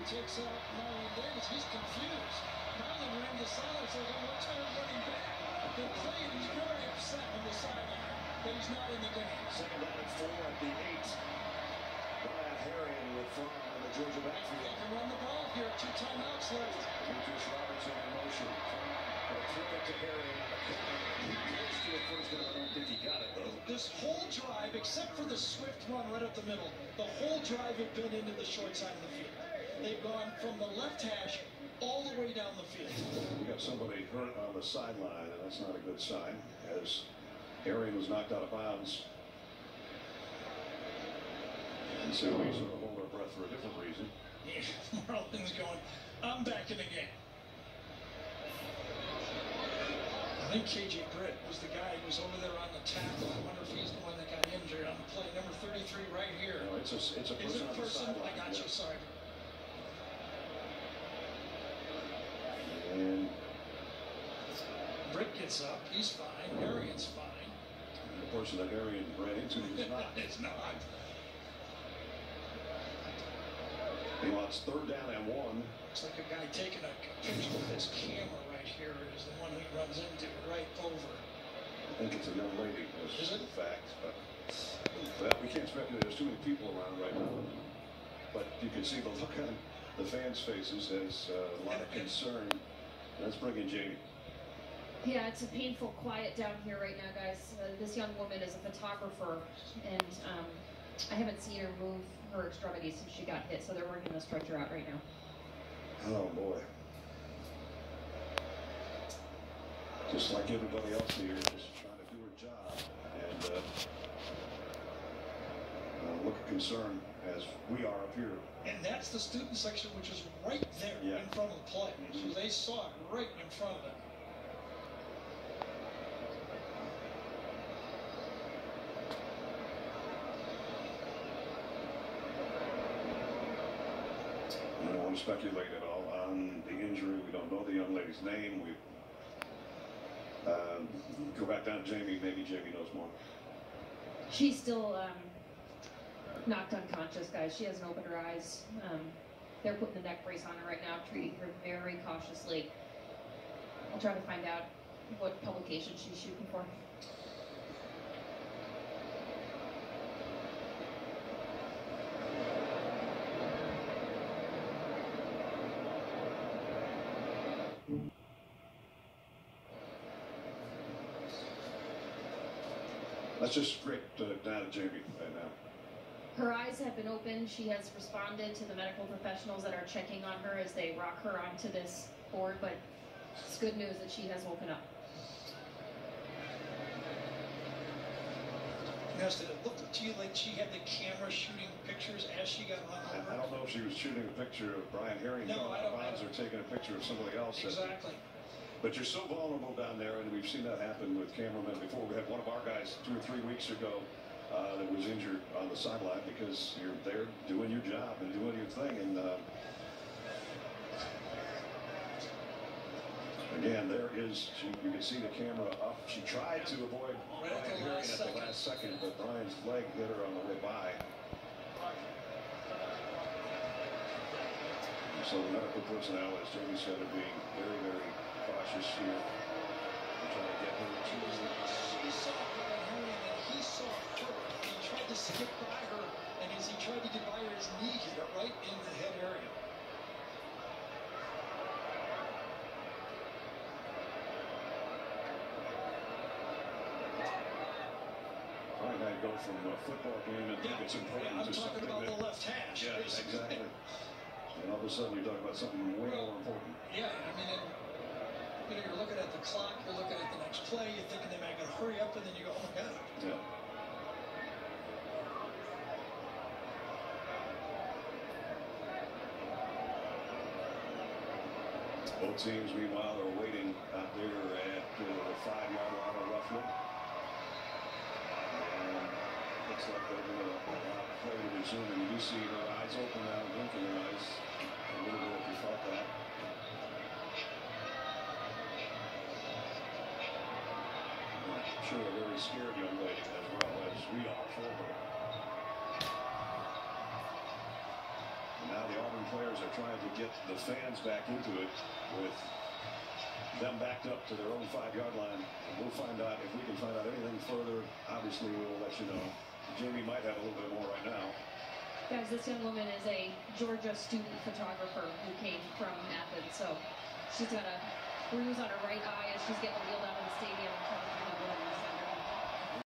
takes out Marlon Davis. He's confused. Marlon ran the sideline, so what time running back? They're playing. He's very upset on the sideline that he's not in the game. Second down and 4 at the 8. Brian Herring with Fry on the Georgia backfield. They can run the ball here. 2 timeouts left. Demetrius Robertson in motion. They'll throw it to Herring on the corner. He gets to a first down. I don't think he got it, though. This whole drive, except for the swift run right up the middle, the whole drive had been into the short side of the field. They've gone from the left hash all the way down the field. We got somebody hurt on the sideline, and that's not a good sign, as Herring was knocked out of bounds. And so we sort of hold our breath for a different reason. Yeah, Marlon's going, I'm back in the game. I think KJ Britt was the guy who was over there on the tackle. I wonder if he's the one that got injured on the play. Number 33 right here. No, it's a person. Is it a person? I got you, sorry. And Britt gets up. He's fine. Arian's fine. The person that Arian ran into is not. It's not. He wants 3rd down and 1. Looks like a guy taking a picture with his camera right here is the one he runs into right over. I think it's a young lady, is it? In fact. But we can't speculate. There's too many people around right now. But you can see the look on the fans' faces. There's a lot of concern. Let's bring in Jamie. Yeah, it's a painful quiet down here right now, guys. This young woman is a photographer, and I haven't seen her move her extremities since she got hit, so they're working the stretcher out right now. Oh, boy. Just like everybody else here, just trying to do her job. And look at concern as we are up here. And that's the student section, which is right there in front of the play. So they saw it right in front of them. I don't want to speculate at all on the injury. We don't know the young lady's name. We go back down to Jamie. Maybe Jamie knows more. She's still knocked unconscious, guys. She hasn't opened her eyes. They're putting the neck brace on her right now, treating her very cautiously. I'll try to find out what publication she's shooting for. That's just straight down to Jamie right now. Her eyes have been opened. She has responded to the medical professionals that are checking on her as they rock her onto this board, but it's good news that she has woken up. Yes, did it look to you like she had the camera shooting pictures as she got run over? I don't know if she was shooting a picture of Brian Herring or taking a picture of somebody else. Exactly. But you're so vulnerable down there, and we've seen that happen with cameramen before. We had one of our guys 2 or 3 weeks ago that was injured on the sideline because you're there doing your job and doing your thing. And again, there is, you can see the camera up. She tried to avoid Brian Herring at the last second, but Brian's leg hit her on the way by. So the medical personnel, as Jamie said, are being very, very cautious here. They're trying to get her to. She saw Brian Herring and he saw her. He tried to skip by her, and as he tried to get by her, his knee hit her right in the head area. Right now, go from a football game and think it's important to something. I'm talking about the left hash. Yeah, exactly. And all of a sudden, you're talking about something way more important. Yeah, I mean, you're looking at the clock, you're looking at the next play, you're thinking they might going to hurry up, and then you go, oh my God. Yeah. Both teams, meanwhile, are waiting out there at the 5-yard line roughly. And looks like they're going to play to resume. And you do see her eyes open now, blinking her eyes. A little bit if you thought that. I'm sure a very scared young lady as well as we are for her. And now the Auburn players are trying to get the fans back into it with them backed up to their own 5-yard line. And we'll find out if we can find out anything further. Obviously, we'll let you know. Jamie might have a little bit more right now. Guys, this young woman is a Georgia student photographer who came from Athens, so she's got a bruise on her right eye as she's getting wheeled out of the stadium.